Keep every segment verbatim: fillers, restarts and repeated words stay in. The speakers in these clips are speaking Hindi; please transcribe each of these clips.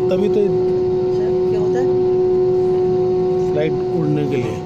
तभी तो क्या होता है? फ्लाइट उड़ने के लिए।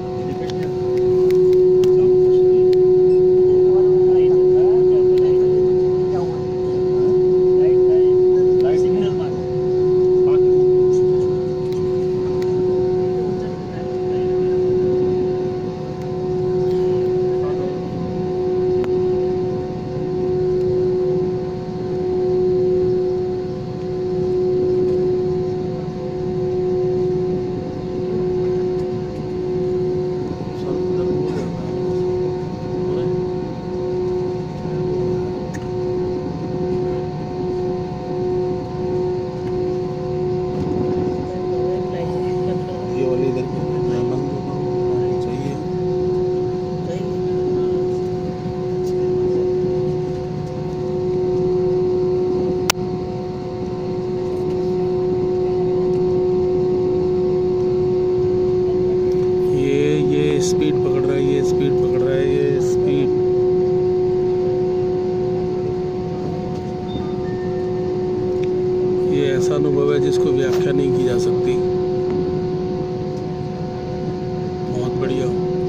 स्पीड पकड़ रहा है, ये स्पीड पकड़ रहा है, ये स्पीड। ये ऐसा अनुभव है जिसको व्याख्या नहीं की जा सकती। बहुत बढ़िया।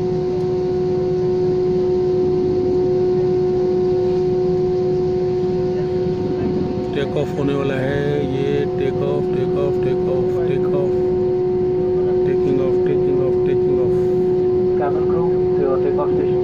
टेक ऑफ होने वाला है, ये take off take off take off take off taking off taking off taking off. Cabin crew to your takeoff station.